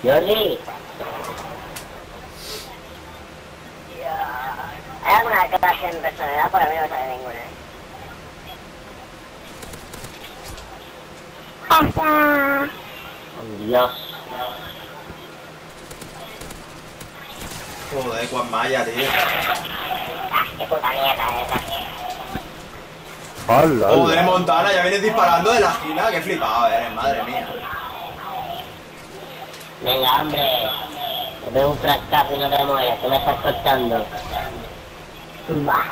Jordi. ¿Hay alguna clase en personalidad? Por mí no sale ninguna. ¡Hasta! Dios. Joder, cuán malla, tío. Qué puta mierda esa. ¡Hala! Joder, Montana, ya vienes disparando de la esquina. Qué flipado eres, madre mía. Venga, hombre. Te veo un frascazo y no te mueres. ¿Qué me estás cortando? Va.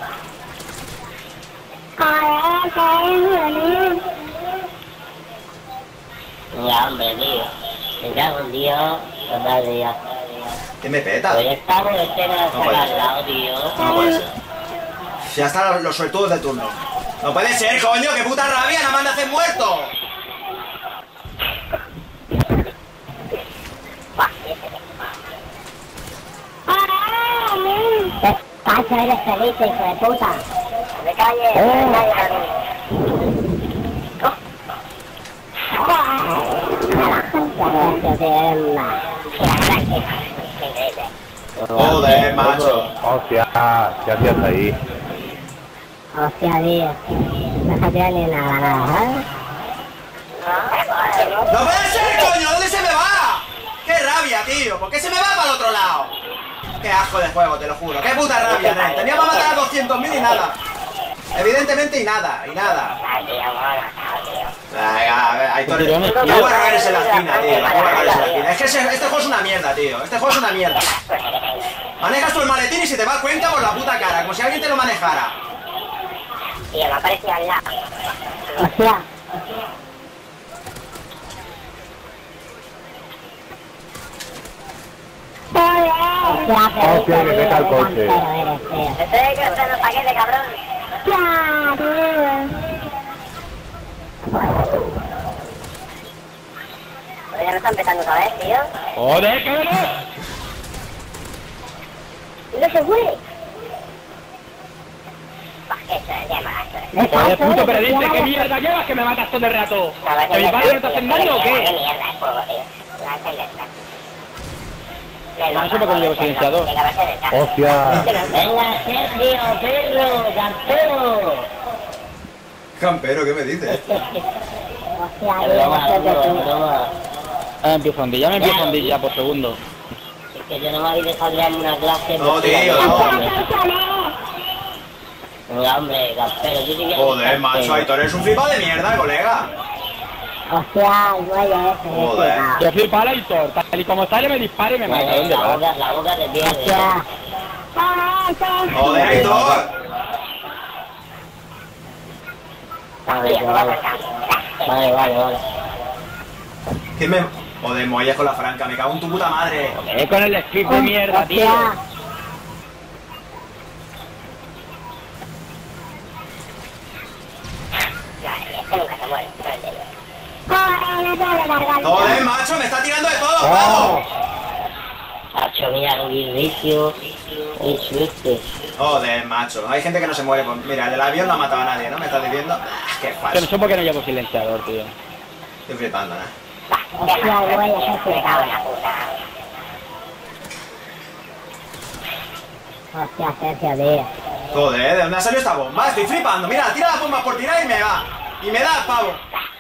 Venga, hombre, tío. Me cago en Dios. Total, tío. ¿Qué me peta? Hoy estamos de escena de No puede al ser. lado, tío. No puede ser. Ya están los suertudos de turno. No puede ser, coño, qué puta rabia, nada más naces muerto. Pacho, eres feliz, hijo de puta. Me calles, me calles. Joder, macho. Hostia, ¿qué hacías ahí? Hostia, tío. No se tiene ni nada, ¿eh? ¡No puede ser, coño! ¿Dónde se me va? ¡Qué rabia, tío! ¿Por qué se me va para el otro lado? ¡Qué asco de juego, te lo juro! ¡Qué puta rabia, nen! Teníamos que matar a 200.000 y nada. Evidentemente y nada, y nada. Venga, a ver, Aitor. Yo voy a rogarles en la esquina, tío. Yo voy a rogarles en la esquina. Es que este juego es una mierda, tío. Este juego es una mierda. Manejas tú el maletín y se te va cuenta por la puta cara, como si alguien te lo manejara. Tío, me ha parecido al lado. Hostia. Hostia, que peta el coche. Estoy comprando paquete, cabrón. Pues ya no está empezando otra vez, tío. ¡Joder, cabrón! No se fue. Eso es de más. ¡Joder, puto periodista! ¿Qué mierda llevas que me matas todo el rato? ¿Que mi padre no te hacen daño o ¿Qué qué? mierda el juego, tío? La celeste. No sé por qué no llevo silenciador. Hostia. Venga, Sergio, perro, campero. Campero, ¿qué me dices? Hostia, broma. Empiezo a hundir, ya me empiezo a hundir ya por segundo. Es que yo no me habéis dejado ya en una clase. No, tío, no. Venga, hombre, campero, yo diría... Joder, macho, Aitor, eres un flipado de mierda, colega. Hostia, el muelle ese. Joder. Yo flipo al Aitor, tal y como sale me dispara y me mata. ¿Dónde vas? La boca te pierde. Joder, Aitor. Vale. ¿Qué me...? Joder, molles con la franca, me cago en tu puta madre. Con el script de mierda, tío. Joder, macho, me está tirando de todo, vamos. Hacho, mira, un inicio. Y suerte. Joder, macho, hay gente que no se muere con... Mira, el del avión no ha matado a nadie, ¿no? Me estás diciendo... Qué Que no falso. sé por qué no llevo silenciador, tío. Estoy flipando, ¿eh? Hostia, el muelle ese me cago en la puta. Hostia, Sergio, tío. Joder, ¿de dónde ha salido esta bomba? Estoy flipando. Mira, tira las bombas por tirar y me va. Y me da, pavo.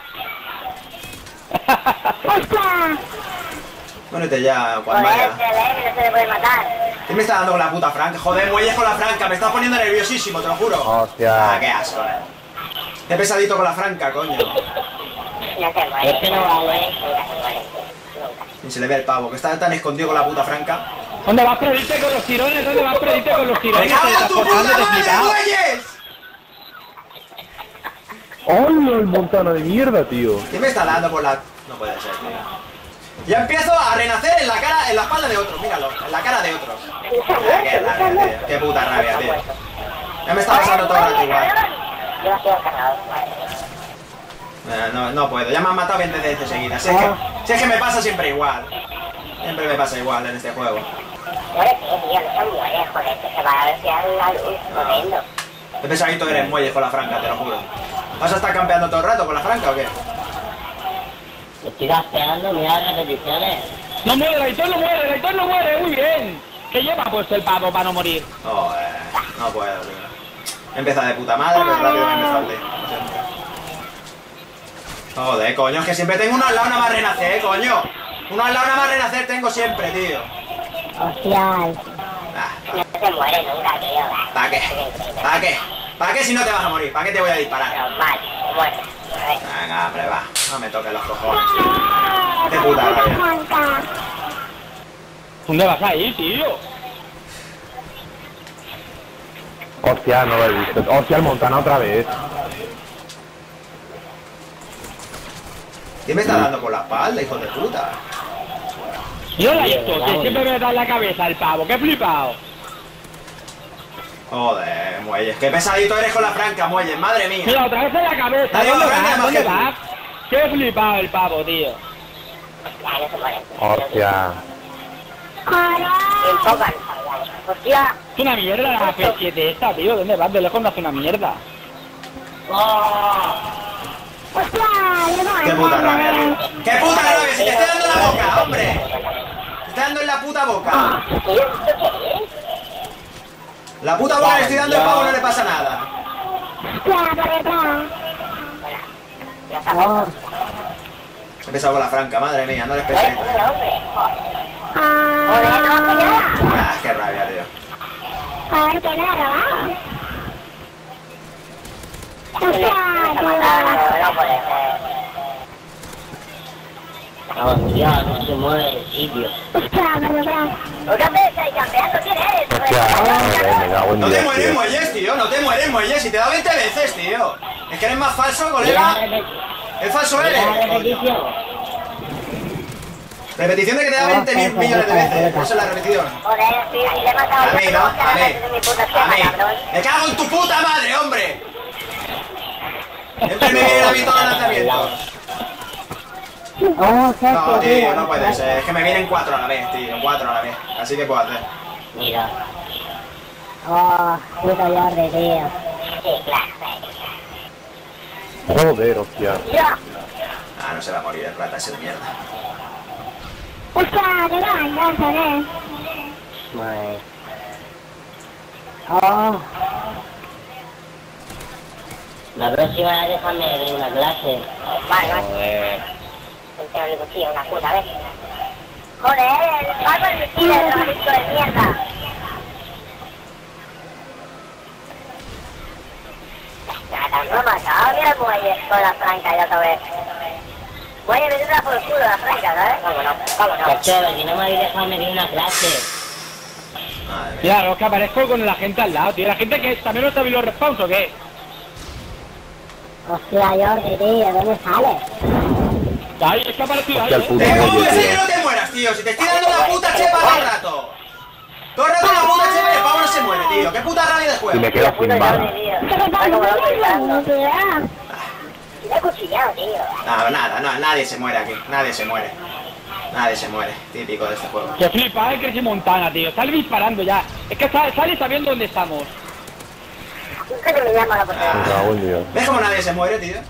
Muérete ya, cuando Joder, vaya. se ve que no se le puede matar. ¿Qué me está dando con la puta franca? Joder, muelles con la franca. Me estás poniendo nerviosísimo, te lo juro. Hostia. Ah, qué asco, Qué pesadito con la franca, coño. No se muere. Este no vale. Nunca se muere. Nunca. Ni se le ve el pavo, que está tan escondido con la puta franca. ¿Dónde vas, predite con los tirones? ¿Dónde vas, predite con los ¡Me tirones? cago en tu puta Transportándote madre, flipado. muelles! ¡Hola, el Montana de mierda, tío! ¿Qué me está dando por la...? No puede ser, tío. Ya empiezo a renacer en la cara, en la espalda de otros, míralo, en la cara de otros. Ah, qué rabia, tío. Qué puta rabia, tío. Ya me está pasando todo el rato igual. Yo ha sido cargado. No puedo, ya me han matado 20 veces seguidas. Si es que me pasa siempre igual. Siempre me pasa igual en este juego. Yo le sé, tío, no se muere, joder, que se va a ver si hay la luz corriendo. Qué pesadito eres muelles con la franca, te lo juro. ¿Vas a estar campeando todo el rato con la franca o qué? Me estoy gaspeando, mira las repeticiones. No muere, el Aitor no muere, el Aitor no muere, muy bien. ¿Qué lleva puesto el pavo para no morir? Joder, no puedo, tío. Empieza de puta madre, pero rápido me empieza a hundir. Joder, coño, es que siempre tengo uno al lado nada más renacer, coño. Uno al lado nada más renacer tengo siempre, tío. Hostia. Ah, No se muere nunca, tío. ¿para qué? ¿Para qué? ¿Para qué si no te vas a morir? ¿Para qué te voy a disparar? Normal, muere. Venga, hombre, va. No me toques los cojones, tío. Qué puta rabia. ¿Dónde vas a ir, tío? Hostia, no lo he visto. Hostia, el Montana otra vez. ¿Quién me está dando por la espalda, hijo de puta? Yo la he visto, que siempre me da en la cabeza el pavo, qué flipado. Joder, Muelles. Qué pesadito eres con la franca, Muelles. Madre mía. Mira, otra vez en la cabeza, Dale, ¿dónde va, vas? venga, ¿Dónde más vas? Qué flipado el pavo, tío. Ya, no se muere. Hostia. Enfocan. Hostia. Es una mierda la P7 esta, tío, ¿dónde vas? De lejos no hace una mierda. Qué puta rabia, tío. ¡Qué puta rabia! ¡Si te estoy dando en la boca, hombre! ¡Te estoy dando en la puta boca! La puta boca le estoy dando al pavo, no le pasa nada. He empezado con la franca, madre mía, no les pese. Ah, qué rabia, tío. Hostia, no se mueve el sitio. Hostia, me cago en No te Dios, mueres, tío. Muelles, tío. No te mueres, Muelles. Si te da 20 veces, tío. Es que eres más falso, colega. Es falso eres. Repetición de que te da 20.000 millones de veces. Esa es la repetición. Joder, sí, le he matado A mí, ¿no? A mí. A mí. cabrón. ¡Me cago en tu puta madre, hombre! Siempre me viene a mí todos los lanzamientos. Oh, No, tío, no puede ser. Es que me vienen 4 a la vez, tío. 4 a la vez. Así que puedo hacer. Mira. Oh, puto Jordi, tío. Sí, claro. Joder, hostia. Ah, no se va a morir el rata ese de mierda. Madre. Oh. La próxima déjame de una clase. Vale, vale. El cuchillo, una puta vez. Joder, el barco del misil, el drogadicto de mierda. Nada, no me ha matado, mira el Muelles con la franca ya otra vez. Muelles, me tendrá por el culo la franca, ¿sabes? Cómo no. Qué chévere, si no me habéis dejado medir una clase. Madre mía. Mira, los que aparezco con la gente al lado, tío. La gente que también no sabe los respawns o qué. Hostia, Jordi, tío, ¿dónde sales? Ahí, es que ha aparecido ahí, Hostia, el puto Tengo que Muelles, decir que tío. no te mueras, tío. Si te estoy dando la puta chepa todo el rato. Todo el rato la puta chepa y el pavo no se muere, tío. Qué puta rabia de Y juego. me quedo sin bala. Me he cuchillado, tío. Nada, nadie se muere aquí. Nadie se muere. Nadie se muere. Típico de este juego. Que flipa, que es Montana, tío. Sale disparando ya. Es que sale sabiendo dónde estamos. Nunca me llama la oportunidad. Me cago en Dios. ¿Ves cómo nadie se muere, tío?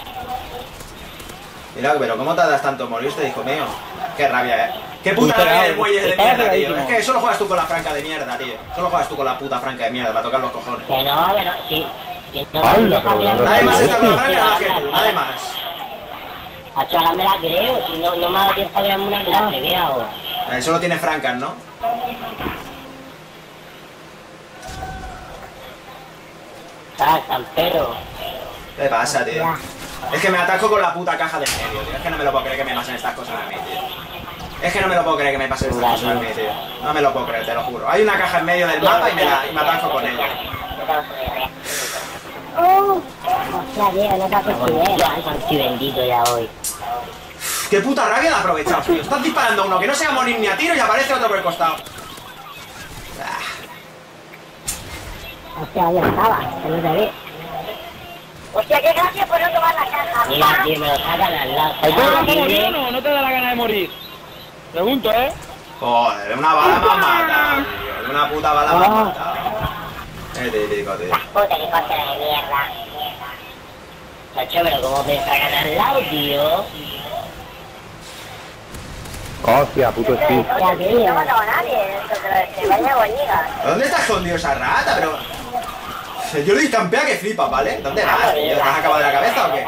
Mira, pero ¿cómo tardas tanto en morirte, hijo mío? Qué rabia, Qué puta rabia de Muelles de mierda, tío. Es que solo juegas tú con la franca de mierda, tío. Solo juegas tú con la puta franca de mierda para tocar los cojones. Que no, sí. Que no, ¡Hala, pero no Nadie más está con la Hostia. franca nada que tú, nadie más. Hacho, ahora me la creo, si no me ha dado tiempo a crearme una clase, ¿qué hago? Solo tiene francas, ¿no? Campero. ¿Qué pasa, tío? Es que me ataco con la puta caja de medio, tío. Es que no me lo puedo creer que me pasen estas cosas a mí, tío. Es que no me lo puedo creer que me pasen estas cosas a mí, tío. No me lo puedo creer, te lo juro. Hay una caja en medio del mapa y me ataco con ella. Hostia, tío, no te acostumbré. Santi bendito ya hoy. Qué puta rabia de aprovechar, tío. Estás disparando a uno que no se va a morir ni a tiro y aparece otro por el costado. Hostia, ¿dónde estaba? Que no te vi. Hostia, qué gracia por no tomar la caja. Mira, tío, me lo sacan al lado. ¿Hay que vas a morir o no? ¿No te da la gana de morir? Pregunto, ¿eh? Joder, una bala me ha matado, tío. Una puta bala me ha matado. Es típico, tío. Puta, que coche de mierda. Chacho, pero ¿cómo me sacan al lado, tío? Hostia, puto Steve. Ya, tío, no he matado a nadie. Se vaya boñiga. ¿Dónde está escondido esa rata? Pero... Yo le campea que flipa, ¿vale? ¿Dónde vas, tío? ¿Te has acabado de la cabeza o qué?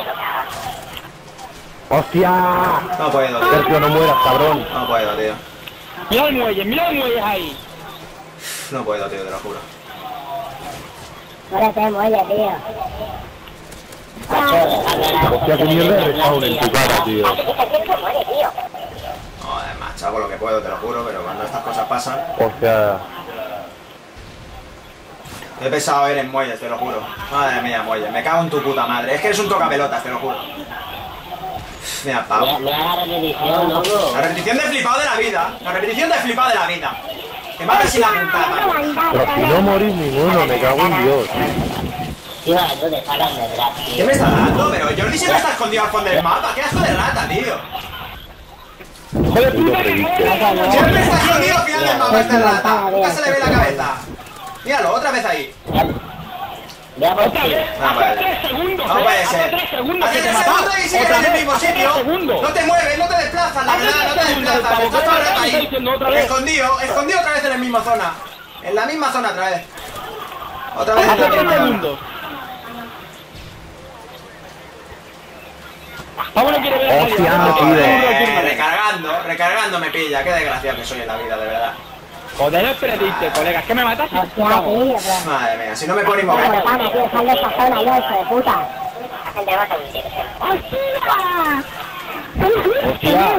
¡Hostia! No puedo, tío. Sergio, no mueras, cabrón. No puedo, tío. Mira el muelle ahí. No puedo, tío, te lo juro. Ahora te muelle, tío. Hostia, qué mierda de respawn en tu cara, tío. Joder, macho, hago lo que puedo, te lo juro, pero cuando estas cosas pasan... Hostia. Qué pesado eres, Muelles, te lo juro. Madre mía, Muelles, me cago en tu puta madre. Es que eres un tocapelotas, te lo juro. Mira, pavo. Mira la repetición, loco. La repetición de flipado de la vida. La repetición de flipado de la vida. Que matas sin la puta. Pero si no morís ninguno, me cago en Dios. Tío, tú te sacas detrás, ¿Qué tío. me está dando? Pero Jordi siempre está escondido al fondo del mapa. ¿Qué asco de rata, tío? Joder, Puto predicte. Siempre está escondido al final del mapa este rata. Nunca se le ve la cabeza. Míralo, otra vez ahí. Mira por Otra ti. vez. No puede ser. 3 segundos. No puede Hace ser. 3 segundos Hace que te 3 he matado. segundos y sigues Otra en el vez. mismo Hace sitio. 3 segundos. No te mueves, no te desplazas, la Hace verdad, no 3 te segundos, desplazas. pavo. Estás todo el rato ¿Qué ahí. estás diciendo otra vez? Escondido otra vez en la misma zona. En la misma zona otra vez. Otra vez en Hace la 3 misma zona. segundos. Pablo no quiere ver a nadie. Hostia, Vamos, tío. Recargando me pilla. Qué desgraciado que soy en la vida, de verdad. Joder, el predicte, colega. Es que me matas. Hostia, tío, Madre mía, si no me pones mover. pero pana, tío, sal de esa zona, yo, hijo de puta. La gente va a salir, Hostia.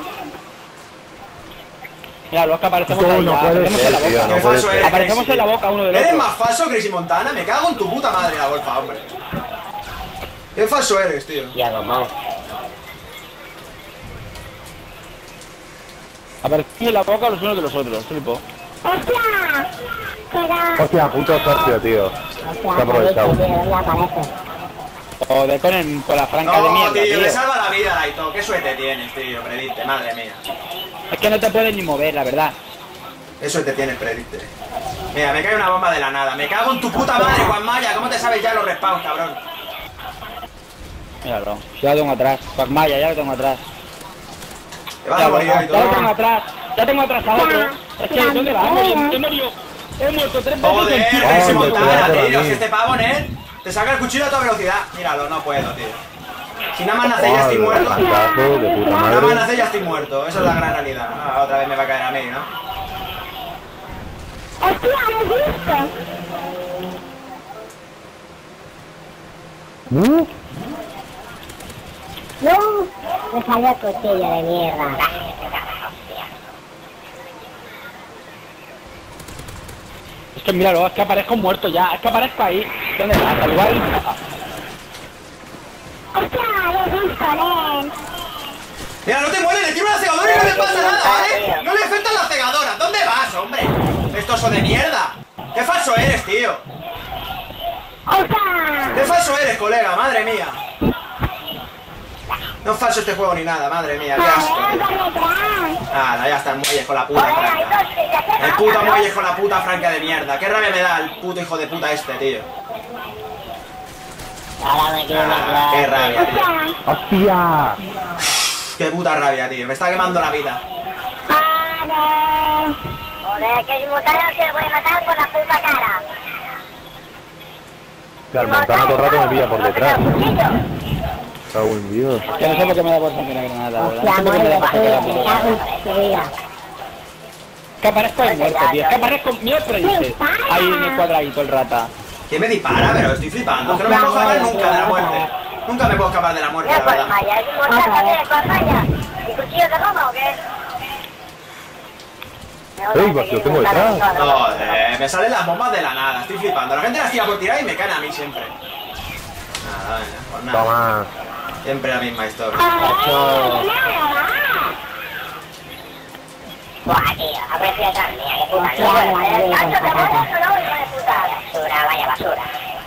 Mira, los que aparecemos No, ahí. no ya, puede aparecemos ser, en la tío, boca. no Qué puede falso ser. eres, Aparecemos Crazy. en la boca uno del Eres otro. más falso, Crazy Montana. Me cago en tu puta madre la golfa, hombre. Qué falso eres, tío. Ya, vamos. Aparecemos en la boca los unos de los otros, flipo. ¡Hostia! Pero... Hostia, puto Sergio, tío. Se ha aprovechado. ¿Dónde aparece? Joder, con la franca de No, mierda, tío, tío. me salva la vida, Laito. Qué suerte tienes, tío. Predicte, madre mía. Es que no te puedes ni mover, la verdad. Qué suerte tienes, Predicte. Mira, me cae una bomba de la nada. Me cago en tu puta madre, Juan Maya. ¿Cómo te sabes ya los respawns, cabrón? Míralo, ya lo tengo atrás. Maya, ya lo tengo atrás. Te vas a morir, Ya lo Laito. tengo atrás. Ya tengo atrás a otro. Es que, ¿dónde vas? He muerto 3 veces Joder, en Crazy Hombre, Montana, cuidado por tío. mí. Si este pavo, Nen, te saca el cuchillo a toda velocidad. Míralo, no puedo, tío. Si nada más nace ya estoy muerto. Putazo de puta Nada más madre. nace ya estoy muerto. Esa es la gran realidad. Ah, otra vez me va a caer a mí, ¿no? ¡Hostia, lo he visto! No, me salió el cuchillo de mierda. Es que míralo, es que aparezco muerto ya. Es que aparezco ahí. ¿Dónde vas? Al igual. ¡Hostia, lo he visto, Nen! Mira, no te mueres, le tiro una cegadora y no le pasa nada, ¿vale? No le afectan las cegadoras. ¿Dónde vas, hombre? Estoso de mierda. Qué falso eres, tío. ¡Hostia! Qué falso eres, colega, madre mía. No es falso este juego ni nada, madre mía, qué asco, tío. Nada, ya está el muelle con la puta franca. El puto muelle con la puta franca de mierda. Qué rabia me da el puto hijo de puta este, tío. Ahora me quiero Ah, qué rabia, tío. ¡Hostia! Qué puta rabia, tío. Me está quemando la vida. Joder, que el mutano se lo puede matar por la puta cara. Que el Montana todo el rato me pilla por detrás. Cago en Dios. Que no sé por qué me da por una granada, ¿verdad? No sé por qué me da por Hostia, una me granada. cago en tu vida. Que aparezco ahí muerto, tío. Es que aparezco. Mira el predicte. Ahí en el cuadradito, el rata. ¿Quién me dispara? Pero estoy flipando. Que no me puedo escapar nunca de la muerte. Nunca me puedo escapar de la muerte, Mira, la pues verdad. Maya, es un mortal de por Maya. ¿Y cuchillo de Roma o qué? ¡Ey, pues yo tengo detrás! Joder, me salen las bombas de la nada. Estoy flipando. La gente las tira por tirar y me caen a mí siempre. Nada, venga, pues nada. Toma. Siempre la misma historia. Buah, tío, aprecio tan mía, qué puta loco. ¿Te mueres o no, hijo de puta? Basura, vaya basura.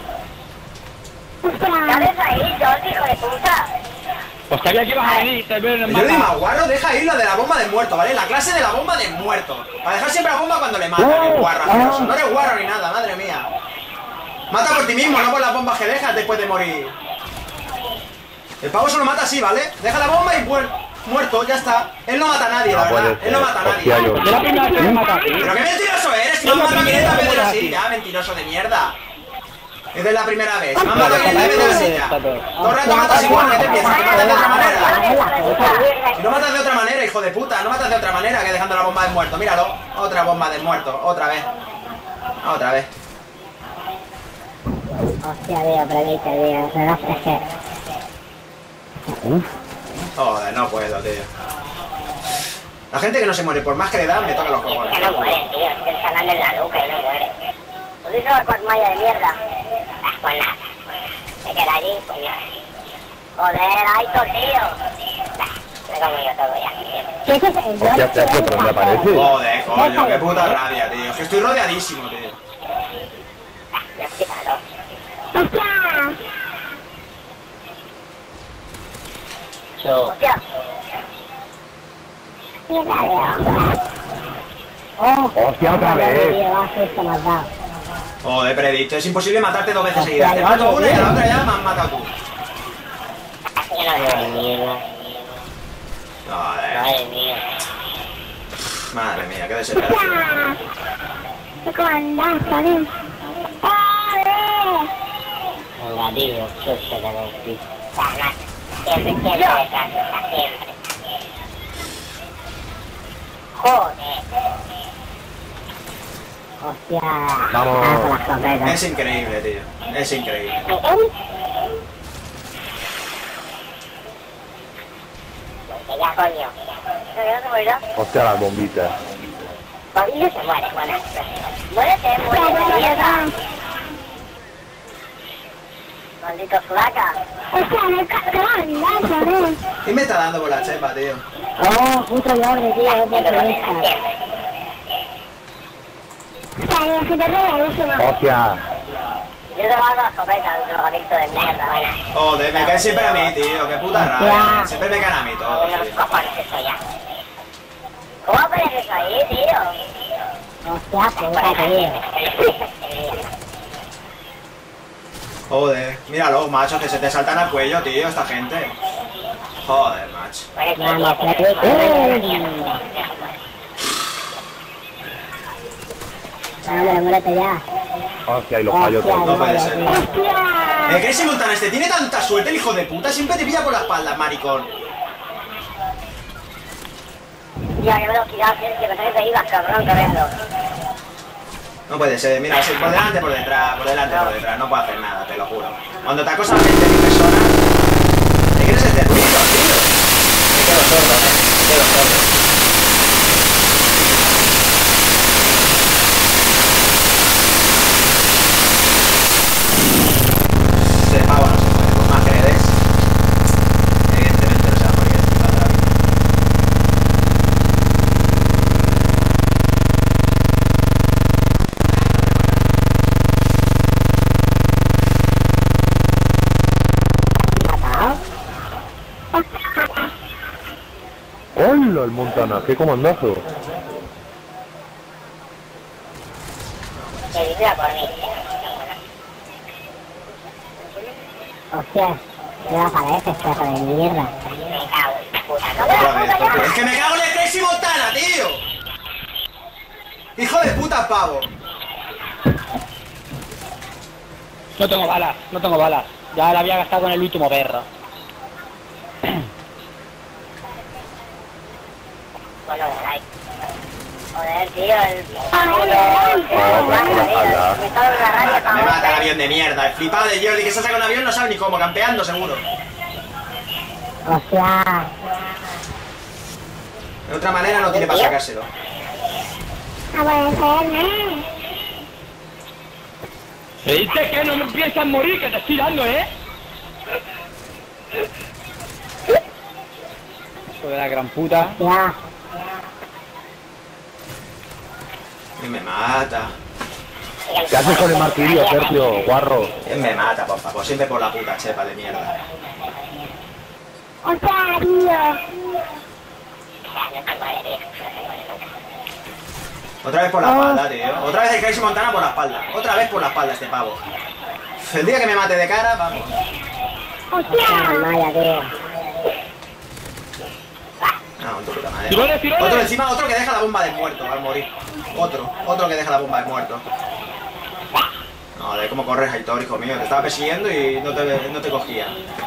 ¿Qué haces ahí, Jordi, hijo de puta? Pues sabía que ibas a venir, te veo en el Yo digo, mapa. Guarro, deja ir lo de la bomba de muerto, ¿vale? La clase de la bomba de muerto. Para dejar siempre la bomba cuando le matan, el guarro asqueroso. No eres guarro ni nada, madre mía. Mata por ti mismo, no por las bombas que dejas después de morir. El pavo solo mata así, ¿vale? Deja la bomba y vuelve. Muerto, ya está. Él no mata a nadie, la verdad. Él no mata a nadie. Hostia, yo. Es la primera vez que me mata, tío. Pero qué mentiroso eres, si me han matado 500 veces así. Ya, mentiroso de mierda. Es de la primera vez. Me han matado 500 veces así ya. Todo el rato matas igual, ¿qué te piensas? ¿Que matas de otra manera? Si no matas de otra manera, hijo de puta. No matas de otra manera que dejando la bomba del muerto. Míralo. Otra bomba del muerto. Otra vez. Otra vez. Hostia, tío, predite, tío. Se da que... Joder, no puedo, tío. La gente que no se muere, por más que le dan, me toca los cojones. Que no muere, tío. Es que el canal en la nuca y no muere. ¿Tú dices la cuasmalla de mierda? Pues nada. Se queda allí, pues ya. Joder, Aitor, tío. Me como yo todo ya. ¿Qué es eso? Hostia, chacho, ¿pero dónde aparece? Joder, coño, qué puta rabia, tío. Es que estoy rodeadísimo, tío. Me has quitado. ¡Hostia! ¡Hostia! Hostia, otra vez. Joder, predicto, es imposible matarte 2 veces seguidas. Te mato una y a la otra ya me has matado tú. Joder. Madre mía. Madre mía, qué desesperación. ¿Cómo andás, Fabián? Venga, tío, sucio de vestir. Siempre, siempre detrás, siempre. Joder. Hostia. Vamos. Es increíble, tío. Es increíble. Ya, coño. ¿No se murió? Hostia, las bombitas. Pavillo se muere, bueno. Muérete, muérete, mierda. Maldito flaca. Hostia, me cago. ¿Quién me está dando por la chepa, tío? Oh, puto pobre, tío, es de Hostia. Yo te mando la escopeta, el drogadicto de mierda, vaya. Joder, me cae siempre a mí, tío. Qué puta rabia. Siempre me caen a mí todo. Unos cojones eso ya. ¿Cómo apareces ahí, tío? Hostia, puta, tío. Joder, míralo, macho, que se te saltan al cuello, tío, esta gente. Joder, macho. Vamos, muérete ya. Hostia, y los fallos No todos. puede ser. El Crazy Montana este tiene tanta suerte, el hijo de puta. Siempre te pilla por la espalda, maricón. Ya, que velocidad, que pensé que te ibas, cabrón, corriendo. No puede ser, mira, si por delante, por detrás, por delante, por detrás. No puedo hacer nada, te lo juro. Cuando te acosan 20.000 personas, ¿de quién es este ruido, tío? Me quedo sordo, me quedo sordo. Ese pavo no se muere, por más que le des, evidentemente no se va a morir en toda la vida. ¡Hola, el Montana! ¡Qué comandazo! Que vivía por mí. Hostia, ¿qué va a parecer, perro de mierda? Me cago en puta. ¡No me Otra la vez, puta otra vez. ya! ¡Es que me cago en el Crazy Montana, tío! ¡Hijo de puta, pavo! No tengo balas, no tengo balas. Ya la había gastado con el último perro. Bueno, like. Joder, tío, el... Me mata el avión de mierda, el flipado de Jordi que se saca un avión no sabe ni cómo, campeando seguro. Hostia. De otra manera no tiene para sacárselo. A ver, Me dice que no me piensas morir, que te estoy dando, ¿eh? Hijo de la gran puta. ya. Y me mata. ¿Qué haces con el martirio, Sergio, guarro? ¿Quién me mata, por favor? Siempre por la puta chepa de mierda. Hostia, tío. Otra vez por la espalda, tío. Otra vez el Crazy Montana por la espalda. Otra vez por la espalda este pavo. El día que me mate de cara, vamos. Hostia. Maya, tío. No, tu puta madre. Tirones, tirones. Otro encima, otro que deja la bomba del muerto al morir. Otro que deja la bomba del muerto. No, de cómo corres, Aitor, hijo mío. Te estaba persiguiendo y no te cogía.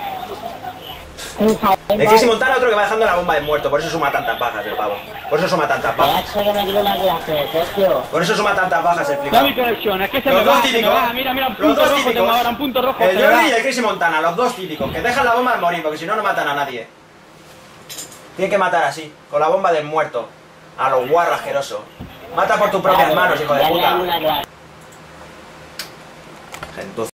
El Crazy Montana, otro que va dejando la bomba del muerto. Por eso suma tantas bajas el pavo. Por eso suma tantas bajas. Por eso suma tantas bajas el No flipado. mi conexión, es que se Los me dos va, se me típicos. va. Mira, un Los punto dos rojo, típicos. tengo ahora un punto rojo. El se me va. Jordi y el Crazy Montana, los dos típicos. Que dejan la bomba al morir, porque si no, no matan a nadie. Tienen que matar así, con la bomba del muerto. A los guarros asquerosos. Mata por tus propias manos, hijo de puta.